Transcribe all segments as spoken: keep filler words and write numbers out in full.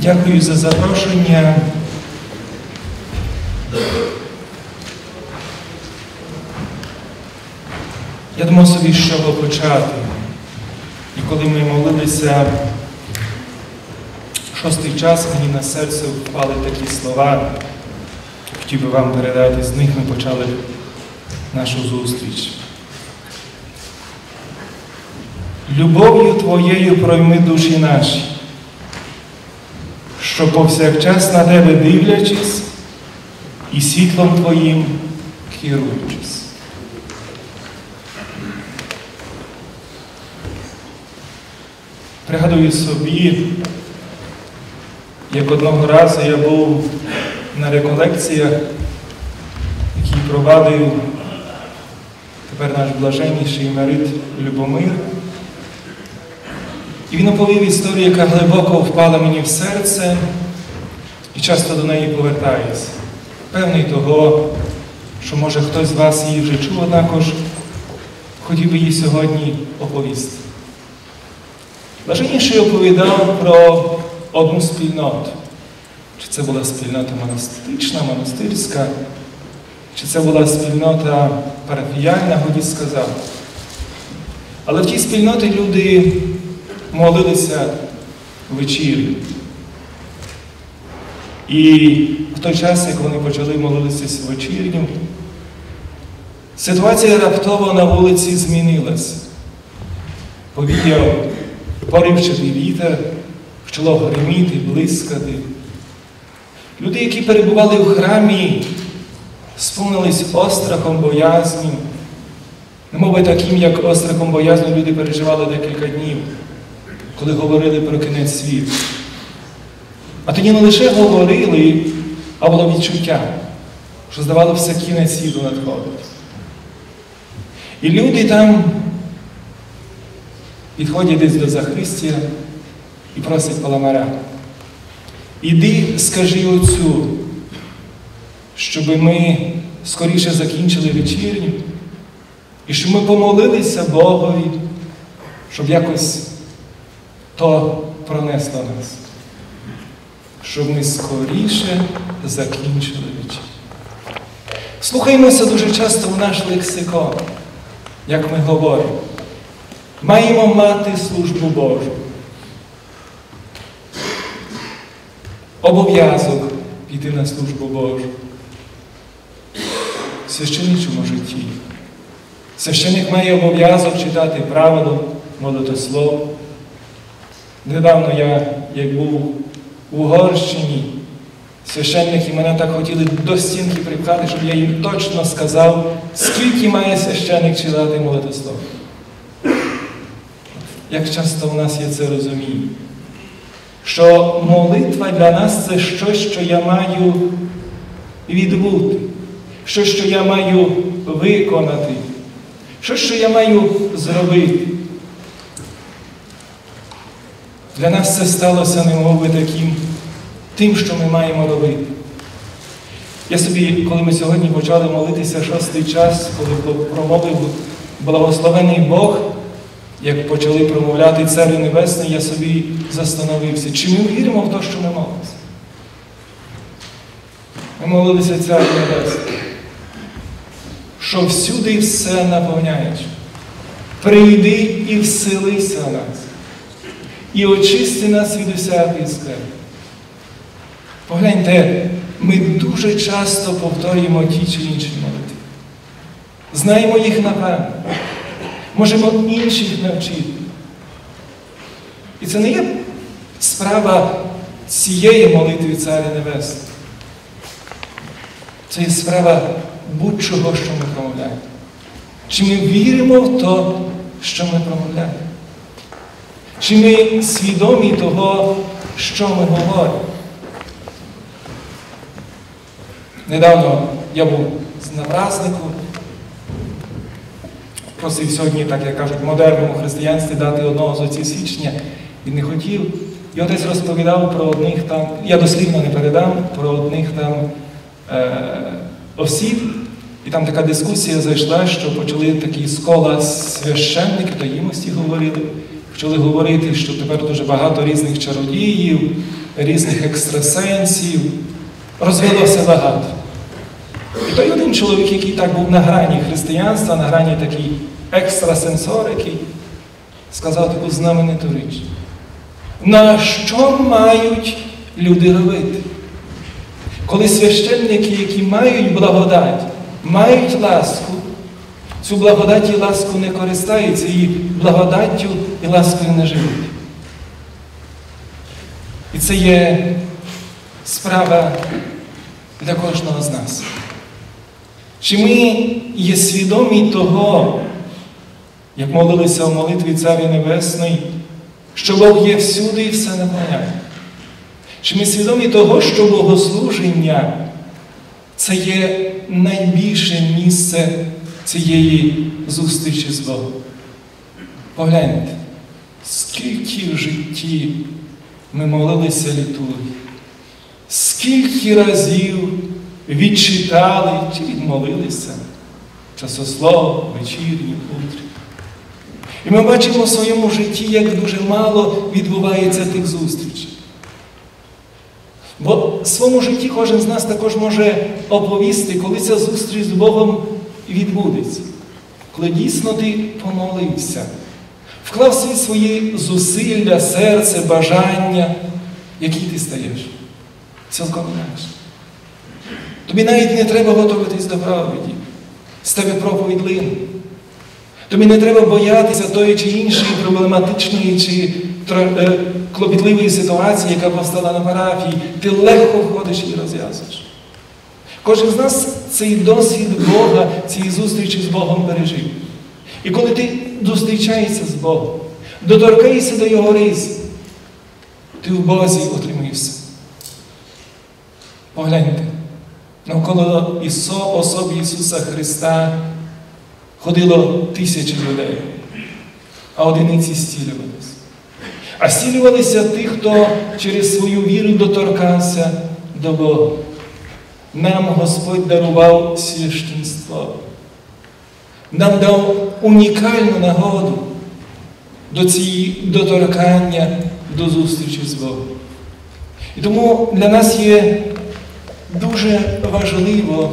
Дякую за запрошення. Я думав собі, з чого почати. І коли ми молилися шостий час, мені на серце впали такі слова. Хотів би вам передати, з них ми почали нашу зустріч. Любов'ю Твоєю пройми душі наші, що повсякчас на Тебе дивлячись і світлом Твоїм керуючись. Пригадую собі, як одного разу я був на реколекціях, які провадив тепер наш блаженніший Емерит Любомир. І він оповів історію, яка глибоко впала мені в серце, і часто до неї повертаюся. Певний того, що може хтось з вас її вже чув, однакож хотів би її сьогодні оповісти. Блаженніший оповідав про одну спільноту. Чи це була спільнота монастирична, монастирська, чи це була спільнота парафіяльна, годі сказав. Але в тій спільноті люди молилися вечірю. І в той час, як вони почали молитися вечірню, ситуація раптово на вулиці змінилася. Повіяв поривчатий вітер, почало гриміти, блискати. Люди, які перебували в храмі, сповнились острахом, боязню. Немови таким, як острахом, боязню, люди переживали декілька днів, коли говорили про кінець світу. А тоді не лише говорили, а було відчуття, що здавалося, кінець світу надходить. І люди там підходять десь до Захристія і просять Паламаря: іди, скажи Отцю, щоб ми скоріше закінчили вечірню, і щоб ми помолилися Богові, щоб якось то пронесло нас, щоб ми скоріше закінчили вечірню. Слухаємося дуже часто в наш лексикон, як ми говоримо. Маємо мати службу Божу. Обов'язок піти на службу Божу. В священничому житті. Священник має обов'язок читати правило, молитослов. Недавно я, як був у Угорщині, священники мене так хотіли до стінки припхати, щоб я їм точно сказав, скільки має священник читати молитослов. Як часто в нас є це розуміння, що молитва для нас – це щось, що я маю відбути, щось, що я маю виконати, щось, що я маю зробити. Для нас це сталося, немови, таким, тим, що ми маємо робити. Я собі, коли ми сьогодні почали молитися шостий час, коли промовив благословений Бог, як почали промовляти Царю Небесний, я собі застановився. Чи ми віримо в те, що ми молимося? Ми молилися Царю Небесний, що всюди все наповняєш. Прийди і вселися в нас. І очисти нас від усякої скверни. Погляньте, ми дуже часто повторюємо ті чи інші молитви. Знаємо їх напевно. Можемо інших навчити. І це не є справа цієї молитви Царя Небесного. Це є справа будь-чого, що ми промовляємо. Чи ми віримо в те, що ми промовляємо? Чи ми свідомі того, що ми говоримо? Недавно я був на празднику, просив сьогодні, так як кажуть, в модерному християнстві дати одного з отців січня. Він не хотів. І отець розповідав про одних там, я дослівно не передам, про одних там е, осіб. І там така дискусія зайшла, що почали такі з кола священники, таємності говорили. Почали говорити, що тепер дуже багато різних чародіїв, різних екстрасенсів, розвелося багато. І той один чоловік, який так був на грані християнства, на грані такий екстрасенсорики, сказав таку знамениту річ. На що мають люди робити? Коли священники, які мають благодать, мають ласку, цю благодать і ласку не користаються, і благодаттю і ласкою не живуть. І це є справа для кожного з нас. Чи ми є свідомі того, як молилися в молитві Царя Небесної, що Бог є всюди і все наповняє? Чи ми свідомі того, що богослуження – це є найбільше місце цієї зустрічі з Богом? Погляньте, скільки в житті ми молилися літургії, скільки разів відчитали чи відмолилися часослов, вечірні, утрі. І ми бачимо в своєму житті, як дуже мало відбувається тих зустрічей. Бо в своєму житті кожен з нас також може оповісти, коли ця зустріч з Богом відбудеться. Коли дійсно ти помолився, вклав всі свої зусилля, серце, бажання, які ти стаєш. Цілком інакше. Тобі навіть не треба готуватись до проповіді. З тебе проповідь лине. Тобі не треба боятися тої чи іншої проблематичної чи клопітливої ситуації, яка повстала на парафії. Ти легко входиш і розв'язуєш. Кожен з нас цей досвід Бога, цієї зустрічі з Богом пережив. І коли ти зустрічаєшся з Богом, доторкаєшся до Його рис, ти в Бозі отримуєшся. Погляньте, навколо Ісо, особи Ісуса Христа ходило тисячі людей, а одиниці зцілювалися. А зцілювалися ті, хто через свою віру доторкався до Бога. Нам Господь дарував священство. Нам дав унікальну нагоду до цієї доторкання, до зустрічі з Богом. І тому для нас є дуже важливо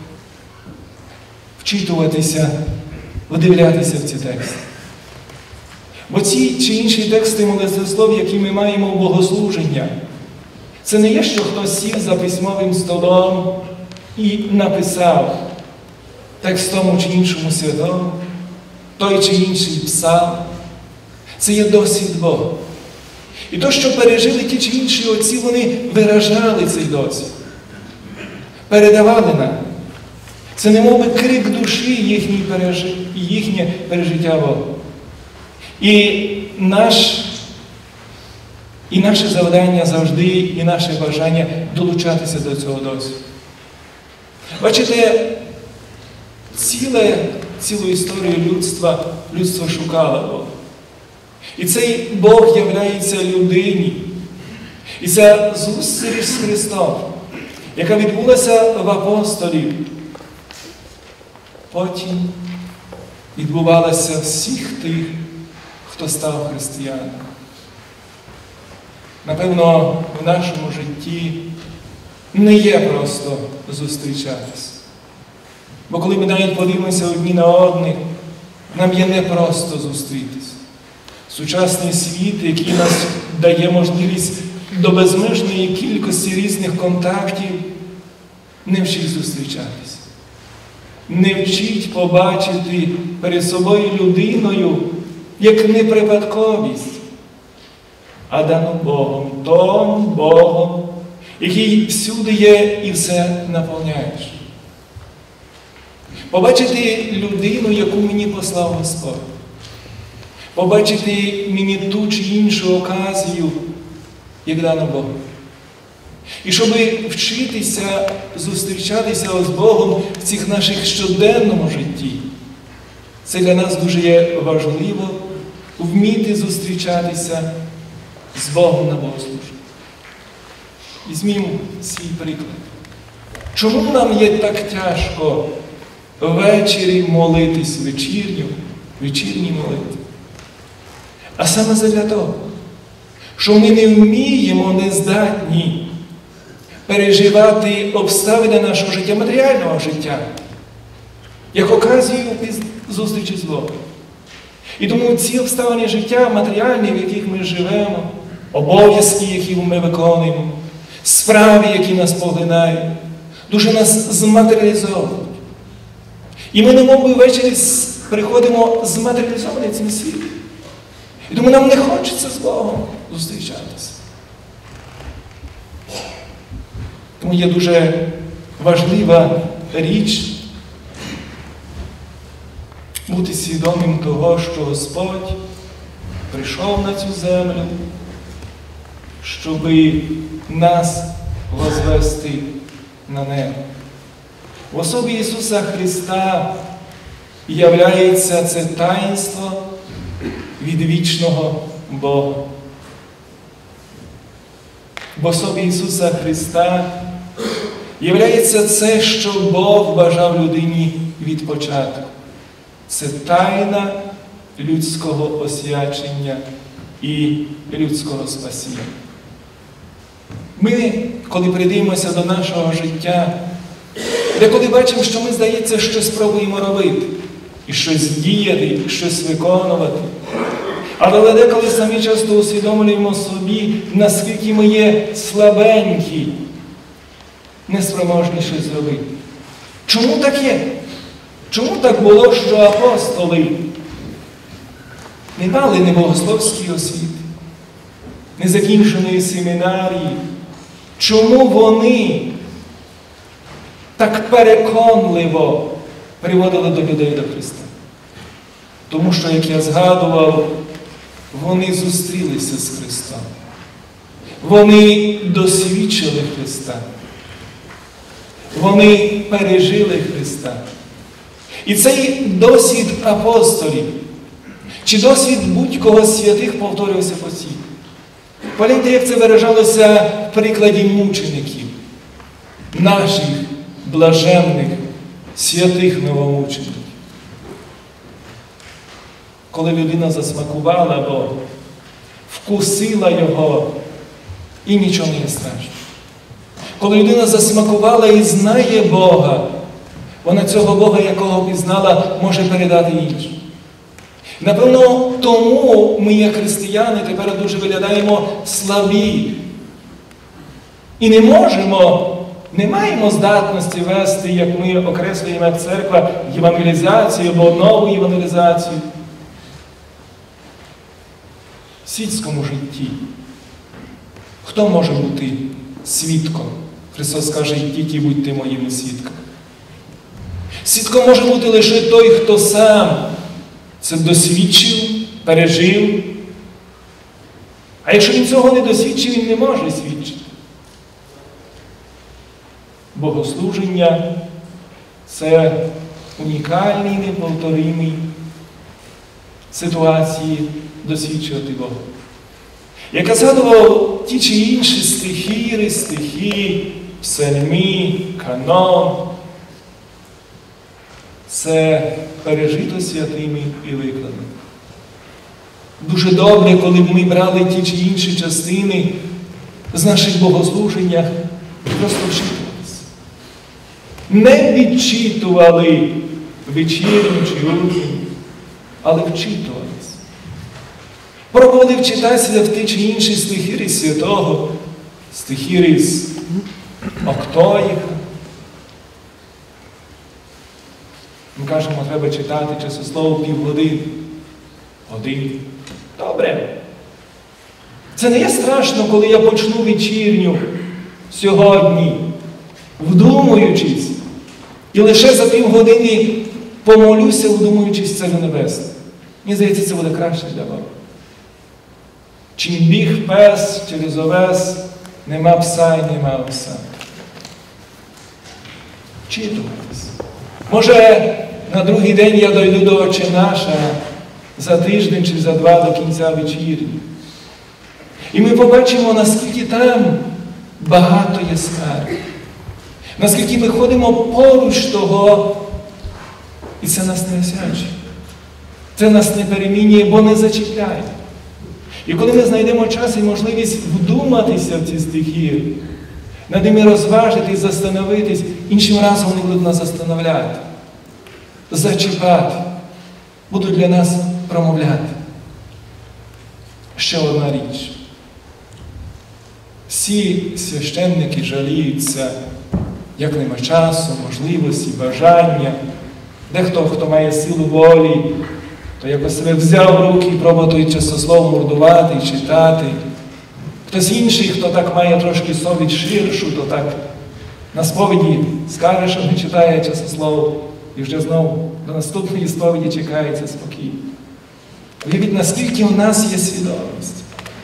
вчитуватися, вдивлятися в ці тексти. Бо ці чи інші тексти молитвослов, які ми маємо в богослуження, це не є, що хтось сів за письмовим столом і написав текст тому чи іншому святому, той чи інший псалм. Це є досвід Бога. І то, що пережили ті чи інші отці, вони виражали цей досвід. Передавали нам. Це не мов би крик душі їхній пережи... їхнє пережиття Бога. І, наш... і наше завдання завжди, і наше бажання долучатися до цього досвіду. Бачите, ціле, цілу історію людства, людство шукало Бога. І цей Бог являється людині. І ця зустріч з Христом, яка відбулася в апостолів, потім відбувалася всіх тих, хто став християнином. Напевно, в нашому житті не є просто зустрічатися. Бо коли ми навіть подивимося одні на одних, нам є не просто зустрітися. Сучасний світ, який нас дає можливість до безмежної кількості різних контактів, не вчить зустрічатися. Не вчить побачити перед собою людиною як не випадковість, а дану Богом, том Богом, який всюди є і все наповняєш. Побачити людину, яку мені послав Господь. Побачити мені ту чи іншу оказію, як дано Богу. І щоб вчитися, зустрічатися з Богом в цих наших щоденному житті, це для нас дуже є важливо вміти зустрічатися з Богом на богослужінні. Візьмімо свій приклад. Чому нам є так тяжко ввечері молитись вечірню, вечірній молитві? А саме задля того, що ми не вміємо, не здатні переживати обставини нашого життя, матеріального життя, як оказію зустрічі з Богом. І тому ці обставини життя матеріальні, в яких ми живемо, обов'язки, які ми виконуємо, справи, які нас поглинають, дуже нас зматеріалізовують. І ми, немов би, ввечері приходимо зматеріалізовані цим світом. І тому нам не хочеться з Богом зустрічатися. Тому є дуже важлива річ бути свідомим того, що Господь прийшов на цю землю, щоб нас возвести на небо. В особі Ісуса Христа являється це таїнство від вічного Бога. В особі Ісуса Христа являється це, що Бог бажав людині від початку. Це тайна людського освячення і людського спасіння. Ми, коли придивимося до нашого життя, деколи бачимо, що ми, здається, щось спробуємо робити, і щось діяти, і щось виконувати. Але деколи самі часто усвідомлюємо собі, наскільки ми є слабенькі, неспроможні щось зробити. Чому так є? Чому так було, що апостоли не мали ні богословської освіти, не закінченої семінарії? Чому вони так переконливо приводили до людей до Христа? Тому що, як я згадував, вони зустрілися з Христом. Вони досвідчили Христа. Вони пережили Христа. І цей досвід апостолів, чи досвід будь-кого з святих повторювався постійно. Погляньте, як це виражалося в прикладі мучеників, наших блаженних, святих новомучеників. Коли людина засмакувала Бога, вкусила Його, і нічого не є страшно. Коли людина засмакувала і знає Бога, вона цього Бога, якого пізнала, може передати іншим. Напевно, тому ми, як християни, тепер дуже виглядаємо слабі. І не можемо, не маємо здатності вести, як ми окреслюємо як церква, євангелізацію або нову євангелізацію. В світському житті хто може бути свідком? Христос каже, йдіть і будьте моїми свідками. Свідком може бути лише той, хто сам це досвідчив, пережив. А якщо він цього не досвідчив, він не може свідчити. Богослуження – це унікальні, неповторимі ситуації досвідчувати Бога. Як я згадував ті чи інші стихіри, стихи, псальми, канон, це пережито святими і викладено. Дуже добре, коли б ми брали ті чи інші частини з наших богослуженнях і просто вчитувалися. Не відчитували вечірню чи утренню, але вчитувалися. Пробували вчитатися в ті чи інші стихіри святого, стихіри з Октоїха. Ми кажемо, треба читати часослово півгодини, години. Добре. Це не є страшно, коли я почну вечірню сьогодні, вдумуючись, і лише за півгодини помолюся, вдумуючись в Царю Небесне. Мені здається, це буде краще для Бога. Чим біг пес через овес, нема пса і нема овса. Вчитуватись. Може, на другий день я дойду до Отче Наша за тиждень чи за два до кінця вечірні. І ми побачимо, наскільки там багато є скарбів. Наскільки ми ходимо поруч того, і це нас не освячує. Це нас не перемінює, бо не зачіпляє. І коли ми знайдемо час і можливість вдуматися в ці стихи, над ними розважитись, застановитись, іншим разом вони будуть нас застановляти, зачіпати, будуть для нас промовляти. Ще одна річ. Всі священники жаліються, як нема часу, можливості, бажання. Дехто, хто має силу волі, то якось себе взяв в руки і пробував той часослов мордувати і читати. Хтось інший, хто так має трошки совість ширшу, то так на сповіді скаже, що не читає часослов, і вже знову до наступної сповіді чекається спокій. Уявіть, наскільки у нас є свідомість.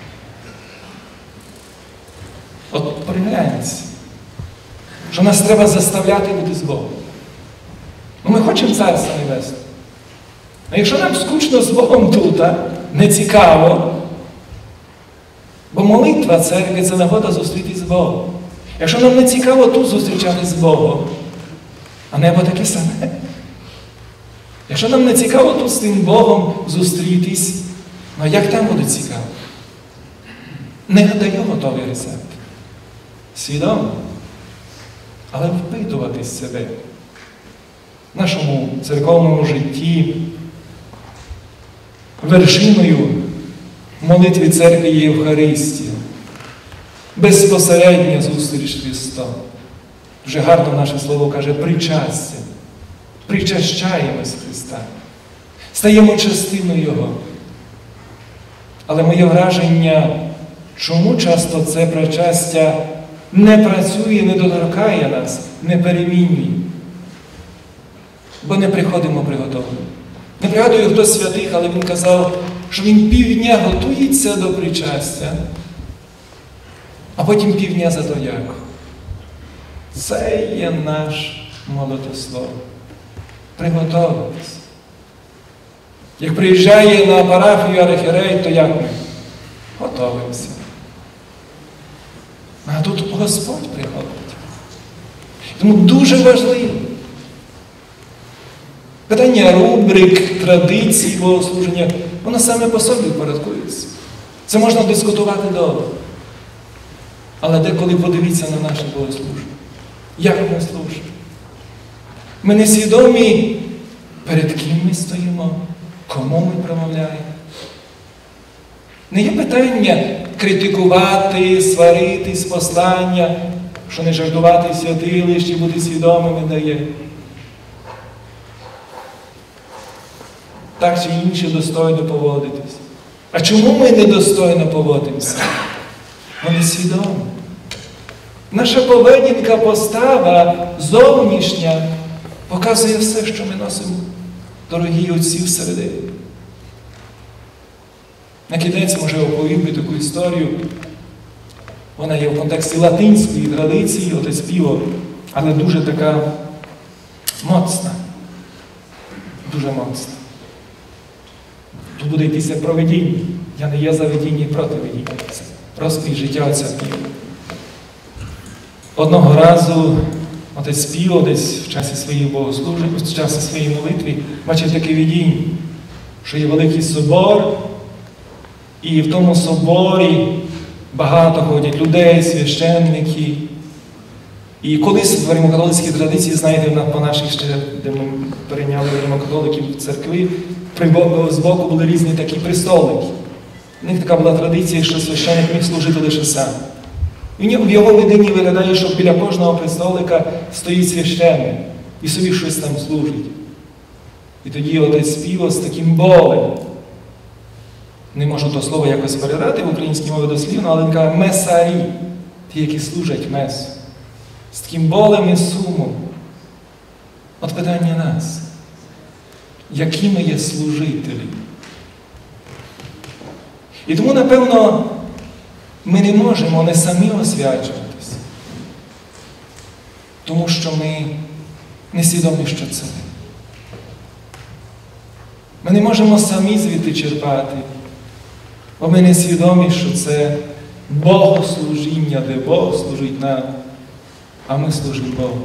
От пригляньтеся, що нас треба заставляти бути з Богом. Ну, ми хочемо Царства Небесного. А якщо нам скучно з Богом тут, не цікаво, бо молитва церкви – це нагода зустрітись з Богом. Якщо нам не цікаво тут зустрічатись з Богом, а небо таке саме. Якщо нам не цікаво тут з тим Богом зустрітись, ну як там буде цікаво? Не даю готовий рецепт. Свідомо, але впитуватись в себе. В нашому церковному житті вершиною молитви церкви є Євхаристія. Безпосередня зустріч з Христом. Дуже гарно наше слово каже причастя. Причащаємось Христа. Стаємо частиною Його. Але моє враження, чому часто це причастя не працює, не доторкає нас, не перемінює. Бо не приходимо приготовлені. Не пригадую, хто з святих, але він казав, що він півдня готується до причастя, а потім півдня за дояку. Це є наш молитослов. Приготовитись. Як приїжджає на парафію архієрей, то як ми? Готовимося. А тут Господь приходить. Тому дуже важливо. Питання рубрик, традицій богослуження, воно саме по собі впорядкується. Це можна дискутувати довго. Але деколи подивіться на наше богослуження. Як ми служимо? Ми не свідомі, перед ким ми стоїмо, кому ми промовляємо. Не є питання критикувати, сваритись, послання, що не жартувати святилищі, бути свідомими дає. Так чи інше достойно поводитись. А чому ми недостойно поводимося? Ми не свідомі. Наша поведінка, постава, зовнішня, показує все, що ми носимо, дорогі отці, всередині. На кінець, може, оповів би таку історію. Вона є в контексті латинської традиції, отець Піо, але дуже така моцна. Дуже моцна. Тут буде йтися про видіння. Я не є за видіння і проти видіння. Це розповідь життя отця Піо. Одного разу отець Піо десь в часі своєї богослуження, в часі своєї молитви бачив таке видіння, що є великий собор, і в тому соборі багато ходять людей, священники. І колись в римокатолицькій традиції, знаєте, по наших ще, де ми перейняли римокатоликів в церкві, збоку були різні такі престолики. У них така була традиція, що священник міг служити лише сам. І в його видінні виглядає, що біля кожного престолика стоїть священник і собі щось там служить. І тоді отець Піо з таким болем, не можу то слово якось передати в українській мові дослівно, але він каже месарі, ті, які служать месу. З таким болем і сумом. От питання нас. Які ми є служителі? І тому, напевно, ми не можемо не самі освячуватися. Тому що ми не свідомі, що це. Ми не можемо самі звідти черпати, бо ми не свідомі, що це богослужіння, де Бог служить нам, а ми служимо Богу.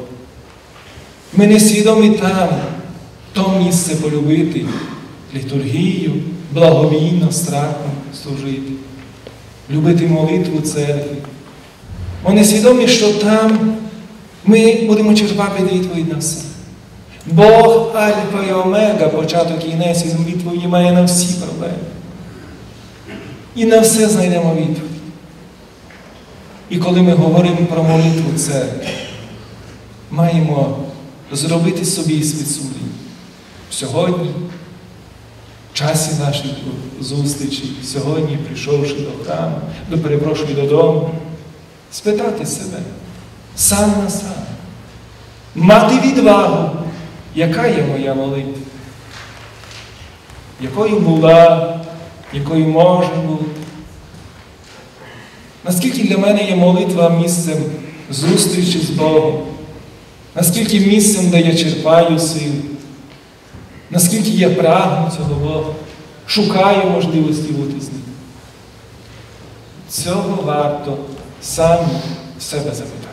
Ми не свідомі там, то місце полюбити, літургію, благовійно, страхом служити, любити молитву церкви. Вони свідомі, що там ми будемо черпати відповідь на все. Бог Альфа і Омега, початок і кінець, і відповіді має на всі проблеми. І на все знайдемо відповідь. І коли ми говоримо про молитву церкви, маємо зробити собі іспит сумління. Сьогодні, в часі наших зустрічей, сьогодні, прийшовши до храму, до перепрошую додому, спитати себе сам на сам, мати відвагу, яка є моя молитва, якою була, якою може бути. Наскільки для мене є молитва місцем зустрічі з Богом, наскільки місцем, де я черпаю силу, наскільки я прагну цього Бога, шукаю можливості бути з Ним. Цього варто самі себе запитати.